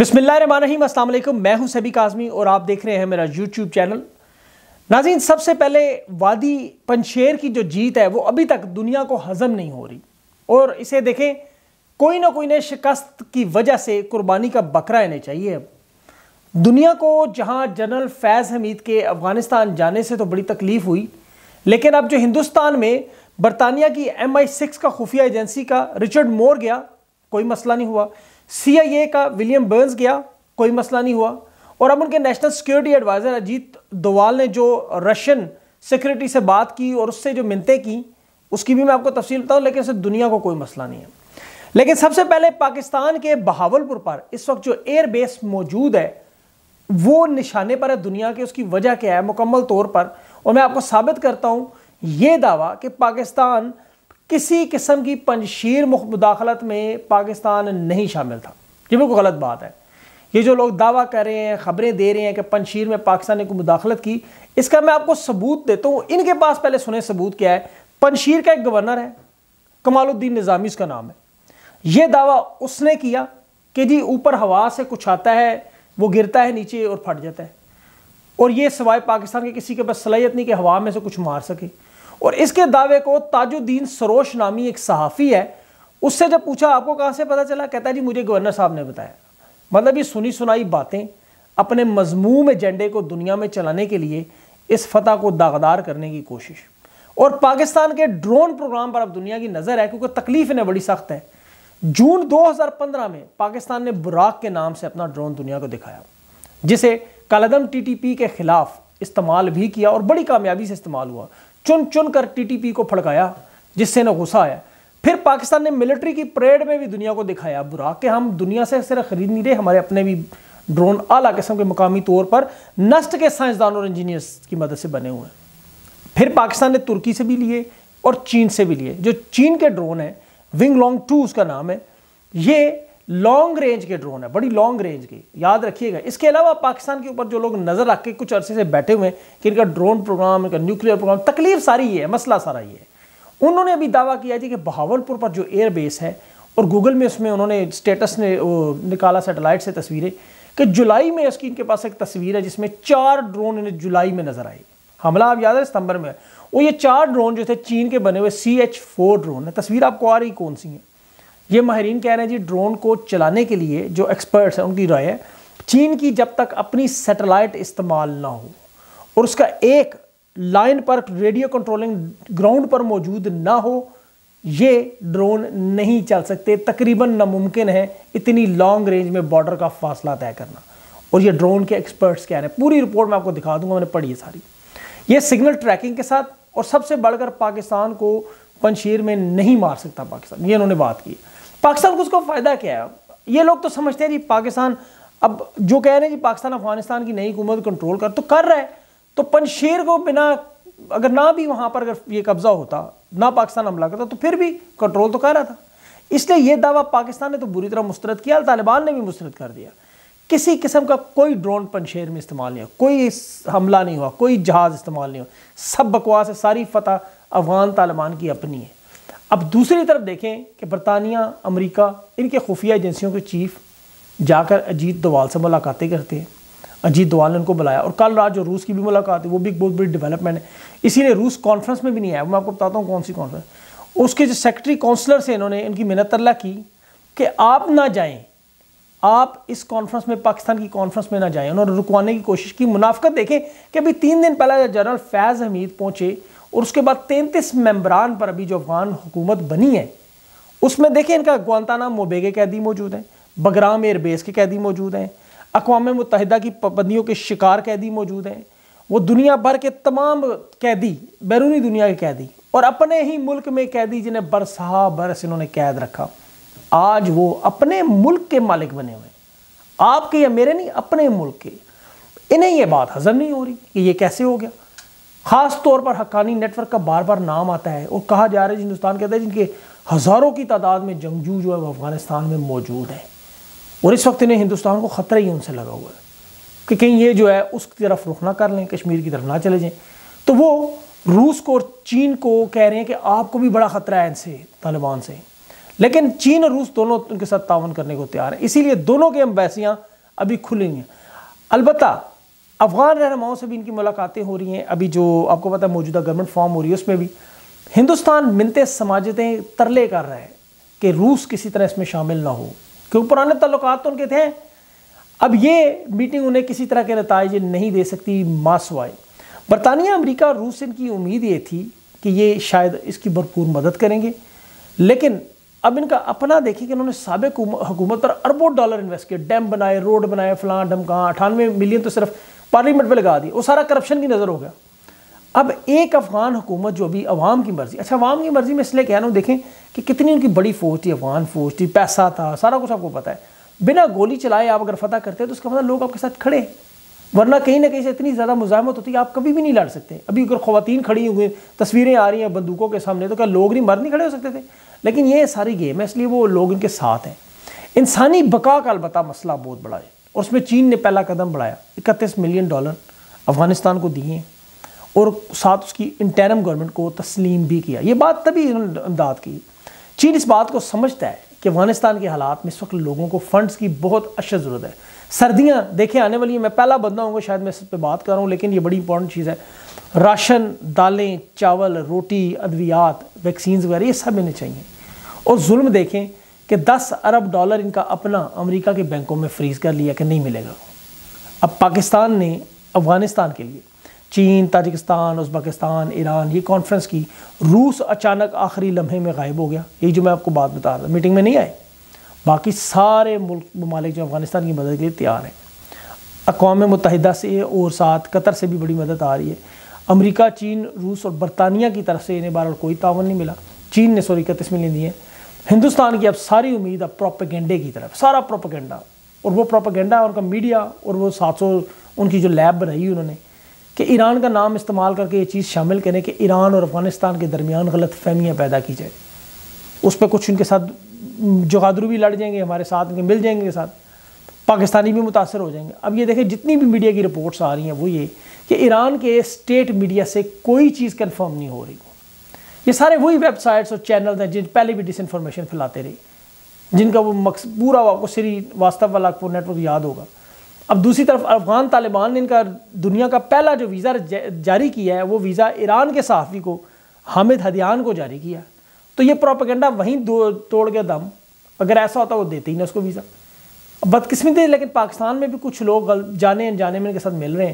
बिस्मिल्लाहिर्रहमानिर्रहीम, अस्सलाम वालेकुम। मैं हूं सबी काज़मी और आप देख रहे हैं मेरा यूट्यूब चैनल। नाज़रीन, सबसे पहले वादी पंजशेर की जो जीत है वो अभी तक दुनिया को हज़म नहीं हो रही और इसे देखें, कोई ना कोई ने शिकस्त की वजह से कुर्बानी का बकरा इन्हें चाहिए। अब दुनिया को जहां जनरल फैज़ हमीद के अफ़गानिस्तान जाने से तो बड़ी तकलीफ़ हुई, लेकिन अब जो हिंदुस्तान में बरतानिया की MI6 का खुफिया एजेंसी का रिचर्ड मोर गया, कोई मसला नहीं हुआ। CIA का विलियम बर्न्स गया, कोई मसला नहीं हुआ। और अब उनके national security adviser Ajit Doval ने जो रशियन सिक्योरिटी से बात की और उससे जो मिन्नतें की, उसकी भी मैं आपको तफसील बताऊँ, लेकिन इससे दुनिया को कोई मसला नहीं है। लेकिन सबसे पहले पाकिस्तान के बहावलपुर पर इस वक्त जो एयर बेस मौजूद है वो निशाने पर है दुनिया के। उसकी वजह क्या है मुकम्मल तौर पर, और मैं आपको साबित करता हूँ ये दावा कि पाकिस्तान किसी किस्म की पंजशीर मुदाखलत में पाकिस्तान नहीं शामिल था। ये बिल्कुल गलत बात है। ये जो लोग दावा कर रहे हैं, खबरें दे रहे हैं कि पंजशीर में पाकिस्तान ने कोई मुदाखलत की, इसका मैं आपको सबूत देता हूँ। इनके पास पहले सुने सबूत क्या है। पंजशीर का एक गवर्नर है, कमालुद्दीन निज़ामी उसका नाम है। ये दावा उसने किया कि जी ऊपर हवा से कुछ आता है, वो गिरता है नीचे और फट जाता है, और ये सिवाय पाकिस्तान के किसी के पास सलाहियत नहीं कि हवा में से कुछ मार सके। और इसके दावे को ताजुद्दीन सरोश नामी एक सहाफ़ी है, उससे जब पूछा आपको कहाँ से पता चला, कहता है जी मुझे गवर्नर साहब ने बताया। मतलब ये सुनी सुनाई बातें अपने मजमूम एजेंडे को दुनिया में चलाने के लिए इस फतह को दागदार करने की कोशिश। और पाकिस्तान के ड्रोन प्रोग्राम पर अब दुनिया की नज़र है, क्योंकि तकलीफ इन्हें बड़ी सख्त है। जून 2015 में पाकिस्तान ने बुराक के नाम से अपना ड्रोन दुनिया को दिखाया, जिसे कालादम TTP के खिलाफ इस्तेमाल भी किया और बड़ी कामयाबी से इस्तेमाल हुआ। चुन चुन कर TTP को फड़काया, जिससे न गुस्सा आया। फिर पाकिस्तान ने मिलिट्री की परेड में भी दुनिया को दिखाया बुराक के हम दुनिया से सिर्फ खरीद नहीं रहे, हमारे अपने भी ड्रोन आला किस्म के मुकामी तौर पर नस्ट के साइंसदानों और इंजीनियर्स की मदद से बने हुए हैं। फिर पाकिस्तान ने तुर्की से भी लिए और चीन से भी लिए। जो चीन के ड्रोन है, विंग लॉन्ग 2 उसका नाम है, ये लॉन्ग रेंज के ड्रोन है, बड़ी लॉन्ग रेंज के, याद रखिएगा। इसके अलावा पाकिस्तान के ऊपर जो लोग नज़र रख के कुछ अरसे से बैठे हुए हैं कि इनका ड्रोन प्रोग्राम, इनका न्यूक्लियर प्रोग्राम, तकलीफ सारी ये है, मसला सारा ये है। उन्होंने अभी दावा किया जी कि बहावलपुर पर जो एयर बेस है, और गूगल में उसमें उन्होंने स्टेटस ने निकाला सैटेलाइट से तस्वीरें कि जुलाई में उसकी इनके पास एक तस्वीर है जिसमें 4 ड्रोन इन्हें जुलाई में नजर आए। हमला आप याद है सितंबर में, वो ये 4 ड्रोन जो थे चीन के बने हुए CH-4 ड्रोन है। तस्वीर आपको आ रही कौन सी है। ये माहिरीन कह रहे हैं जी ड्रोन को चलाने के लिए जो एक्सपर्ट्स हैं उनकी राय है, चीन की जब तक अपनी सैटेलाइट इस्तेमाल ना हो और उसका एक लाइन पर रेडियो कंट्रोलिंग ग्राउंड पर मौजूद ना हो, ये ड्रोन नहीं चल सकते। तकरीबन नामुमकिन है इतनी लॉन्ग रेंज में बॉर्डर का फासला तय करना। और ये ड्रोन के एक्सपर्ट्स कह रहे हैं, पूरी रिपोर्ट मैं आपको दिखा दूंगा, मैंने पढ़ी है सारी। ये सिग्नल ट्रैकिंग के साथ, और सबसे बढ़कर पाकिस्तान को पंजशीर में नहीं मार सकता पाकिस्तान, ये इन्होंने बात की। पाकिस्तान को उसका फ़ायदा क्या है। ये लोग तो समझते हैं जी पाकिस्तान, अब जो कह रहे हैं जी पाकिस्तान अफगानिस्तान की नई हुकूमत कंट्रोल कर रहा है, तो पंजशीर को बिना, अगर ना भी वहाँ पर अगर ये कब्जा होता, ना पाकिस्तान हमला करता, तो फिर भी कंट्रोल तो कर रहा था। इसलिए ये दावा पाकिस्तान ने तो बुरी तरह मुस्तरद किया, तालिबान ने भी मुस्तरद कर दिया। किसी किस्म का कोई ड्रोन पंजशीर में इस्तेमाल नहीं हुआ, कोई हमला नहीं हुआ, कोई जहाज़ इस्तेमाल नहीं हुआ, सब बकवास है। सारी फतह अफगान तालिबान की अपनी है। अब दूसरी तरफ देखें कि बरतानिया, अमेरिका, इनके खुफिया एजेंसियों के चीफ जाकर अजीत डोवाल से मुलाकातें करते हैं। अजीत डोवाल ने उनको बुलाया, और कल रात जो रूस की भी मुलाकात है वो भी एक बहुत बड़ी डेवलपमेंट है। इसीलिए रूस कॉन्फ्रेंस में भी नहीं आया, मैं आपको बताता हूँ कौन सी कॉन्फ्रेंस। उसके जो सेक्रेटरी काउंसलर से इन्होंने इनकी मिन्नत तरला की कि आप ना जाएं, आप इस कॉन्फ्रेंस में, पाकिस्तान की कॉन्फ्रेंस में ना जाएं। उन्होंने रुकवाने की कोशिश की। मुनाफिकत देखें कि अभी 3 दिन पहले जनरल फैज़ हमीद पहुँचे, और उसके बाद 33 मेंबरान पर अभी जो अफगान हुकूमत बनी है उसमें देखें इनका ग्वांतानामो बे के कैदी मौजूद हैं, बगराम एयर बेस के कैदी मौजूद हैं, अक़वाम मुत्तहिदा की पाबंदियों के शिकार कैदी मौजूद हैं, वो दुनिया भर के तमाम कैदी, बैरूनी दुनिया के कैदी, और अपने ही मुल्क में कैदी जिन्हें बरसा बरस इन्होंने कैद रखा, आज वो अपने मुल्क के मालिक बने हुए, आपके या मेरे नहीं, अपने मुल्क के। इन्हें ये बात हजम नहीं हो रही कि ये कैसे हो गया। ख़ास तौर पर हक्कानी नेटवर्क का बार बार नाम आता है और कहा जा रहा है हिंदुस्तान कहता है जिनके हज़ारों की तादाद में जंगजू जो है वो अफगानिस्तान में मौजूद हैं, और इस वक्त इन्हें हिंदुस्तान को ख़तरा ही उनसे लगा हुआ है कि कहीं ये जो है उस तरफ रुख ना कर लें, कश्मीर की तरफ ना चले जाएं। तो वो रूस को और चीन को कह रहे हैं कि आपको भी बड़ा ख़तरा है इनसे, तालिबान से। लेकिन चीन और रूस दोनों उनके साथ तावन करने को तैयार है। इसीलिए दोनों की एम्बेसियाँ ابھی کھلیں گے۔ البتہ افغان رہنماؤں سے بھی ان کی ملاقاتیں ہو رہی ہیں، ابھی جو آپ کو پتہ ہے موجودہ گورنمنٹ فارم ہو رہی ہے اس میں بھی ہندوستان منتیں سماجتیں ترلے کر رہا ہے کہ روس کسی طرح اس میں شامل نہ ہو، کیونکہ پرانے تعلقات تو ان کے تھے۔ اب یہ میٹنگ انہیں کسی طرح کے نتائج نہیں دے سکتی ماسوائے۔ برطانیہ، امریکہ اور روس، ان کی امید یہ تھی کہ یہ شاید اس کی بھرپور مدد کریں گے، لیکن اب ان کا اپنا دیکھیں کہ انہوں نے سابق حکومت پر اربوں ڈالر انویسٹ کیے، ڈیم بنائے، روڈ بنائے، فلاں ڈھمکاں، 98 ملین تو صرف پارلیمنٹ پہ لگا دی، وہ سارا کرپشن کی نظر ہو گیا۔ اب ایک افغان حکومت جو ابھی عوام کی مرضی، اچھا عوام کی مرضی میں اس لیے کہہ رہا ہوں، دیکھیں کہ کتنی ان کی بڑی فوج تھی، افغان فوج تھی، پیسہ تھا، سارا کچھ آپ کو پتہ ہے۔ بنا گولی چلائے آپ اگر فتح کرتے تو اس کا مطلب لوگ آپ کے ساتھ کھڑے، ورنہ کہیں نہ کہیں سے اتنی زیادہ مزاحمت ہوتی ہے آپ کبھی بھی نہیں لڑ سکتے۔ ابھی اگر خواتین کھڑی ہوئی تصویریں آ رہی ہیں بندوقوں کے سامنے، تو کیا لوگ نہیں، مرد نہیں کھڑے ہو سکتے تھے؟ لیکن یہ ساری گیم ہے، اس لیے وہ لوگ ان کے ساتھ ہیں۔ انسانی بقا کا البتہ مسئلہ بہت بڑا ہے، اور اس میں چین نے پہلا قدم بڑھایا، 31 ملین ڈالر افغانستان کو دیے ہیں، اور ساتھ اس کی انٹرم گورنمنٹ کو تسلیم بھی کیا۔ یہ بات تبھی انہوں نے امداد کی۔ چین اس بات کو سمجھتا ہے کہ افغانستان کے حالات میں اس وقت لوگوں کو فنڈز کی بہت اشد ضرورت ہے۔ سردیاں دیکھیں آنے والی ہیں، میں پہلا بندہ ہوں گا شاید میں اس پہ بات کر رہا ہوں، لیکن یہ بڑی امپورٹنٹ چیز ہے۔ راشن، دالیں، چاول، روٹی، ادویات، ویکسینز وغیرہ یہ سب انہیں چاہیے۔ اور ظلم دیکھیں کہ 10 ارب ڈالر ان کا اپنا امریکہ کے بینکوں میں فریز کر لیا کہ نہیں ملے گا۔ اب پاکستان نے افغانستان کے لیے چین، تاجکستان، ازبکستان، ایران یہ کانفرنس کی، روس اچانک آخری لمحے میں غائب ہو گیا، یہی جو میں آپ کو بات بتا رہا تھا، میٹنگ میں نہیں آئے۔ باقی سارے ممالک جو افغانستان کی مدد کے لیے تیار ہیں، اقوام متحدہ سے اور ساتھ قطر سے بھی بڑی مدد آ رہی ہے۔ امریکہ، چین، روس اور برطانیہ کی طرف سے انہیں بہرحال کوئی تعاون نہیں ملا، چین نے 31 ملین دیے۔ ہندوستان کی اب ساری امید اب پروپیگنڈے کی طرف، سارا پروپیگنڈا، اور وہ پروپیگنڈا ان کا میڈیا اور وہ 700 ان کی جو لیب بنائی انہوں نے کہ ایران کا نام استعمال کر کے یہ چیز شامل کریں کہ ایران اور افغانستان کے درمیان غلط فہمیاں پیدا کی جائے، اس پہ کچھ ان کے ساتھ جغادرو بھی لڑ جائیں گے، ہمارے ساتھ ان کے مل جائیں گے کے ساتھ، پاکستانی بھی متاثر ہو جائیں گے۔ اب یہ دیکھیں جتنی بھی میڈیا کی رپورٹس آ رہی ہیں وہ یہ کہ ایران کے اسٹیٹ میڈیا سے کوئی چیز کنفرم نہیں ہو رہی، یہ سارے وہی ویب سائٹس اور چینلز ہیں جن پہلے بھی ڈس انفارمیشن پھیلاتے رہے، جن کا وہ مقصد پورا آپ کو سری واستو والا کو نیٹ ورک یاد ہوگا۔ اب دوسری طرف افغان طالبان نے ان کا دنیا کا پہلا جو ویزا جاری کیا ہے وہ ویزا ایران کے صحافی کو، حامد ہدیان کو جاری کیا، تو یہ پروپیگنڈا وہیں توڑ گیا دم۔ اگر ایسا ہوتا وہ دیتے ہی نہ اس کو ویزا۔ بدقسمتی ہے لیکن پاکستان میں بھی کچھ لوگ جانے انجانے میں ان کے ساتھ مل رہے ہیں۔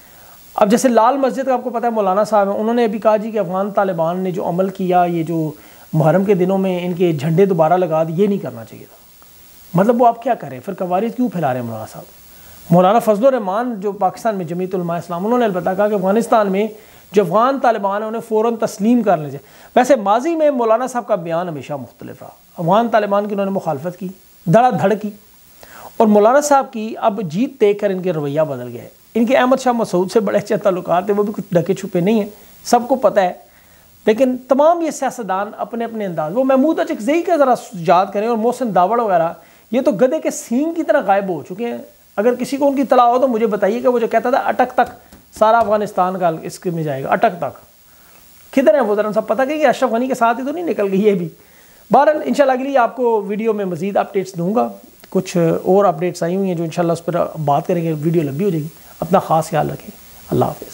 اب جیسے لال مسجد کا آپ کو پتہ ہے مولانا صاحب ہیں، انہوں نے ابھی کہا جی کہ افغان طالبان نے جو عمل کیا، یہ جو محرم کے دنوں میں ان کے جھنڈے دوبارہ لگا دی، یہ نہیں کرنا چاہیے تھا۔ مطلب وہ آپ کیا کریں، پھر قواریت کیوں پھیلا رہے ہیں مولانا صاحب؟ مولانا فضل الرحمان جو پاکستان میں جمعیت علماء اسلام، انہوں نے البتہ کہا کہ افغانستان میں جو افغان طالبان ہیں انہیں فوراً تسلیم کر لیجیے۔ ویسے ماضی میں مولانا صاحب کا بیان ہمیشہ مختلف رہا، افغان طالبان کی انہوں نے مخالفت کی، دھڑا دھڑ کی، اور مولانا صاحب کی اب جیت دیکھ کر ان کے رویہ بدل گیا ہے۔ ان کے احمد شاہ مسعود سے بڑے اچھے تعلقات ہیں، وہ بھی کچھ ڈھکے چھپے نہیں ہیں، سب کو پتہ ہے، لیکن تمام یہ سیاستدان اپنے اپنے انداز، وہ محمود اچکزئی کا ذرا یاد کریں اور محسن داوڑ وغیرہ، یہ تو گدھے کے سینگ کی طرح غائب ہو چکے ہیں۔ اگر کسی کو ان کی اطلاع ہو تو مجھے بتائیے کہ وہ جو کہتا تھا اٹک تک سارا افغانستان کا اس میں جائے گا، اٹک تک کدھر ہے وہ؟ ذرا سب پتہ کہ اشرف غنی کے ساتھ ہی تو نہیں نکل گئی یہ بھی۔ بہرحال انشاءاللہ اگلی آپ کو ویڈیو میں مزید اپڈیٹس دوں گا، کچھ اور اپڈیٹس آئی ہوئی ہیں جو انشاءاللہ اس پر بات کریں گے، ویڈیو لمبی ہو جائے گی۔ اپنا خاص خیال رکھیں، اللہ حافظ۔